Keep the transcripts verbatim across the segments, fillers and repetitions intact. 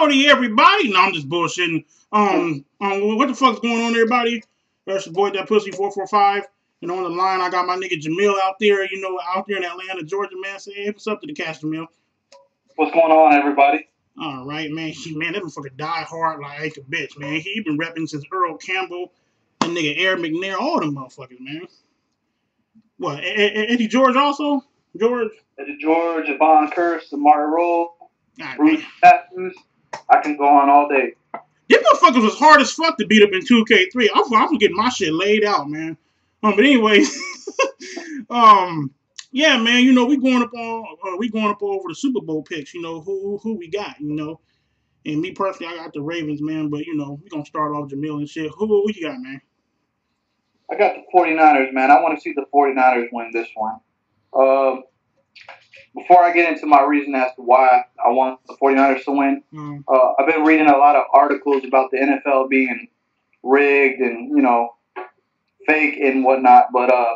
Howdy, everybody. No, I'm just bullshitting. Um, um, what the fuck's going on, everybody? That's your boy, that pussy four four five. And on the line, I got my nigga Jamil out there, you know, out there in Atlanta, Georgia, man. Say, hey, what's up to the cast, Jamil? What's going on, everybody? All right, man. He, man, that motherfucker die hard like a bitch, man. He been repping since Earl Campbell and nigga Aaron McNair, all them motherfuckers, man. What, Eddie George also? George? Eddie George, Yvonne Curse, Amari Roll, God, Bruce Matthews. I can go on all day. Them motherfuckers was hard as fuck to beat up in two K three. I'm, I'm getting my shit laid out, man. Um, but anyway, um, yeah, man. You know, we going up on, uh, we going up over the Super Bowl picks. You know who who we got. You know, and me personally, I got the Ravens, man. But you know, we gonna start off Jamil and shit. Who who you got, man? I got the 49ers, man. I want to see the 49ers win this one. Um. Before I get into my reason as to why I want the 49ers to win, mm. uh, I've been reading a lot of articles about the N F L being rigged and, you know, fake and whatnot. But uh,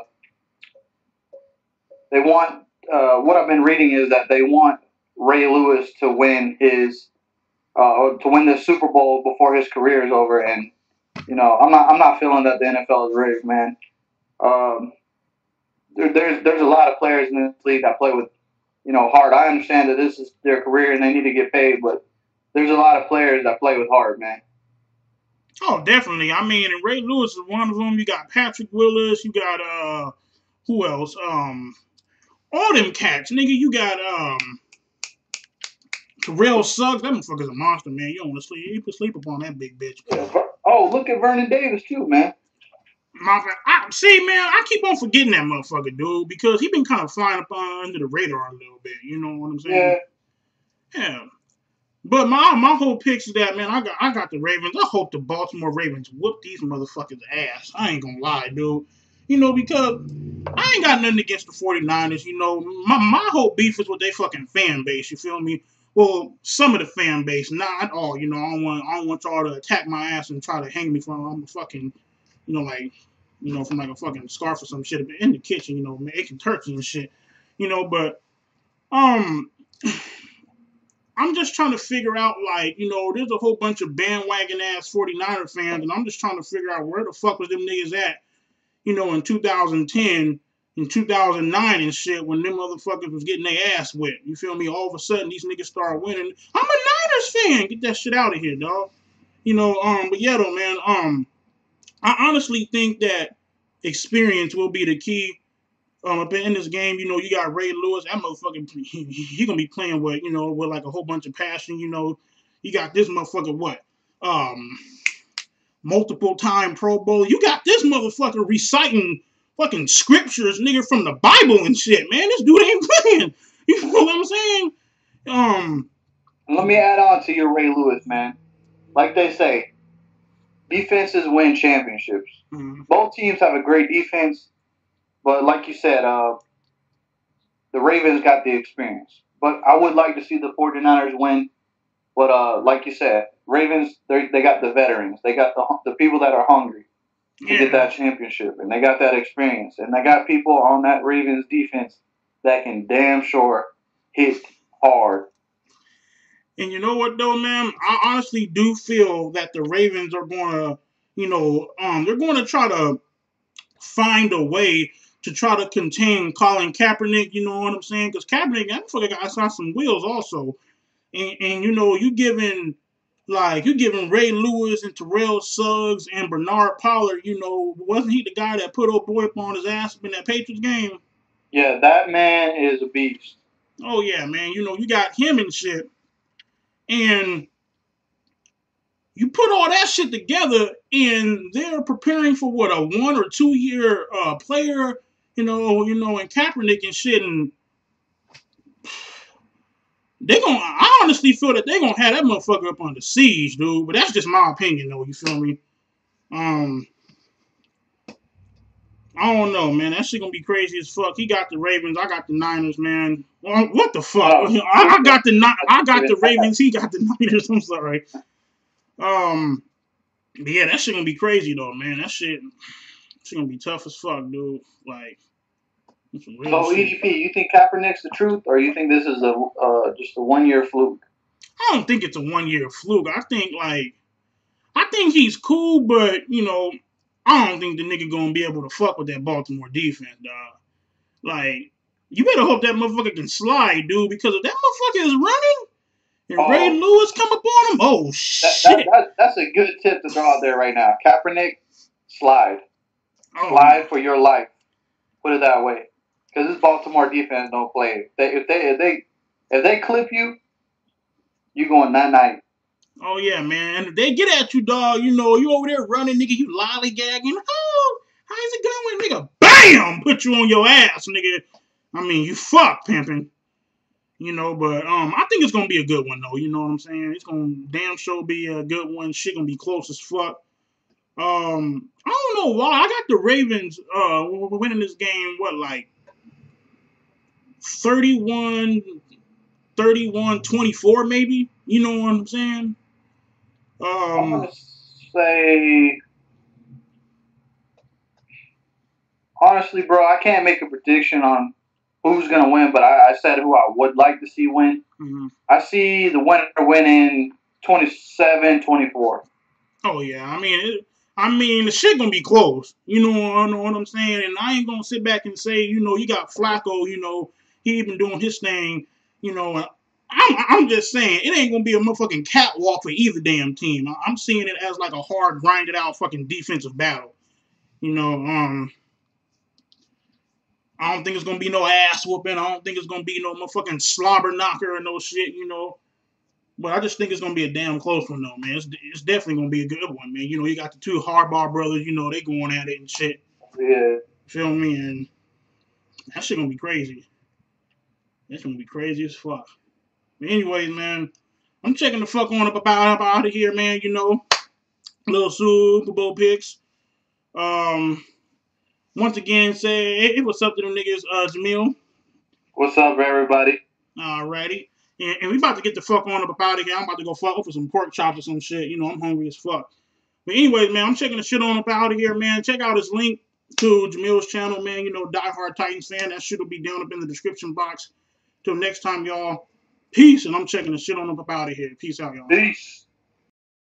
they want, uh, what I've been reading is that they want Ray Lewis to win his, uh, to win the Super Bowl before his career is over. And, you know, I'm not, I'm not feeling that the N F L is rigged, man. Um, there, there's, there's a lot of players in this league that play with, you know, hard. I understand that this is their career and they need to get paid, but there's a lot of players that play with heart, man. Oh, definitely. I mean, and Ray Lewis is one of them. You got Patrick Willis. You got, uh, who else? Um, all them cats. Nigga, you got, um, Terrell Suggs. That motherfucker's a monster, man. You don't want to sleep. You can sleep upon that big bitch. Oh, look at Vernon Davis, too, man. My, I, see, man, I keep on forgetting that motherfucker, dude, because he been kind of flying up under the radar a little bit. You know what I'm saying? Yeah. Yeah. But my my whole pitch is that, man, I got I got the Ravens. I hope the Baltimore Ravens whoop these motherfuckers' ass. I ain't gonna lie, dude. You know, because I ain't got nothing against the 49ers. You know, my, my whole beef is with their fucking fan base. You feel me? Well, some of the fan base, not all. You know, I don't want I don't want y'all to attack my ass and try to hang me from I'm a fucking, you know, like, you know, from like a fucking scarf or some shit in the kitchen, you know, making turkey and shit, you know, but, um, I'm just trying to figure out, like, you know, there's a whole bunch of bandwagon-ass 49er fans, and I'm just trying to figure out where the fuck was them niggas at, you know, in two thousand ten, in two thousand nine and shit, when them motherfuckers was getting their ass wet, you feel me? All of a sudden, these niggas start winning. I'm a Niners fan! Get that shit out of here, dog. You know, um, but yeah, though, man, um, I honestly think that experience will be the key. Um, up in this game, you know, you got Ray Lewis. That motherfucker, he, he gonna be playing with, you know, with like a whole bunch of passion. You know, you got this motherfucker, what, um, multiple time Pro Bowl. You got this motherfucker reciting fucking scriptures, nigga, from the Bible and shit. Man, this dude ain't playing. You know what I'm saying? Um, let me add on to your Ray Lewis, man. Like they say, defenses win championships. Mm-hmm. Both teams have a great defense, but like you said, uh, the Ravens got the experience. But I would like to see the 49ers win. But uh, like you said, Ravens, they got the veterans. They got the the people that are hungry to yeah. get that championship, and they got that experience. And they got people on that Ravens defense that can damn sure hit hard. And you know what, though, man? I honestly do feel that the Ravens are going to, you know, um, they're going to try to find a way to try to contain Colin Kaepernick, you know what I'm saying? Because Kaepernick, that motherfucker got, got some wheels also. And, and, you know, you giving, like, you giving Ray Lewis and Terrell Suggs and Bernard Pollard, you know, wasn't he the guy that put old boy up on his ass in that Patriots game? Yeah, that man is a beast. Oh, yeah, man. You know, you got him and shit. And you put all that shit together, and they're preparing for what, a one or two year uh, player, you know, you know, and Kaepernick and shit, and they gonna. I honestly feel that they gonna have that motherfucker up under siege, dude. But that's just my opinion, though. You feel me? Um, I don't know, man. That shit gonna be crazy as fuck. He got the Ravens. I got the Niners, man. Well, what the fuck? Oh. I, I got the I got the Ravens. He got the Niners. I'm sorry. Um, but yeah, that shit gonna be crazy though, man. That shit, shit gonna be tough as fuck, dude. Like, so E D P, you think Kaepernick's the truth, or you think this is a uh, just a one year fluke? I don't think it's a one year fluke. I think like I think he's cool, but you know, I don't think the nigga gonna be able to fuck with that Baltimore defense, dog. Like, you better hope that motherfucker can slide, dude, because if that motherfucker is running and oh, Ray Lewis come up on him, oh shit. That, that, that, that's a good tip to throw out there right now. Kaepernick, slide. Oh. Slide for your life. Put it that way. Because this Baltimore defense don't play. If they if they if they if they clip you, you going night night. Oh yeah, man. And if they get at you, dog, you know, you over there running, nigga, you lollygagging. Oh, how's it going, nigga? Bam! Put you on your ass, nigga. I mean, you fuck pimping. You know, but um, I think it's gonna be a good one though. You know what I'm saying? It's gonna damn sure be a good one. Shit gonna be close as fuck. Um, I don't know why. I got the Ravens uh winning this game, what, like thirty-one, thirty-one, twenty-four maybe? You know what I'm saying? Um, I'm gonna say, honestly, bro, I can't make a prediction on who's gonna win, but I, I said who I would like to see win. Mm-hmm. I see the winner winning twenty-seven twenty-four. Oh yeah, I mean, it, I mean, the shit gonna be close. You know, I know what I'm saying, and I ain't gonna sit back and say, you know, you got Flacco. You know, he been doing his thing. You know. I'm, I'm just saying, it ain't going to be a motherfucking catwalk for either damn team. I'm seeing it as like a hard, grinded out fucking defensive battle. You know, um, I don't think it's going to be no ass whooping. I don't think it's going to be no motherfucking slobber knocker or no shit, you know. But I just think it's going to be a damn close one, though, man. It's, it's definitely going to be a good one, man. You know, you got the two Harbaugh brothers, you know, they going at it and shit. Yeah. Feel me? And that shit going to be crazy. That's going to be crazy as fuck. But anyways, man, I'm checking the fuck on up about up out of here, man. You know, little Super Bowl picks. Um, once again, say hey, what's up to them niggas, uh, Jamil. What's up, everybody? Alrighty, and, and we about to get the fuck on up out of here. I'm about to go fuck for some pork chops or some shit. You know, I'm hungry as fuck. But anyways, man, I'm checking the shit on up out of here, man. Check out his link to Jamil's channel, man. You know, Die Hard Titans fan. That shit will be down up in the description box. Till next time, y'all. Peace, and I'm checking the shit on up out of here. Peace out, y'all. Peace.